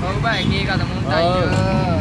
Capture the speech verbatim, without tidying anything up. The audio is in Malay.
Ừ bài kia coi tao muốn tay Ừ. chưa.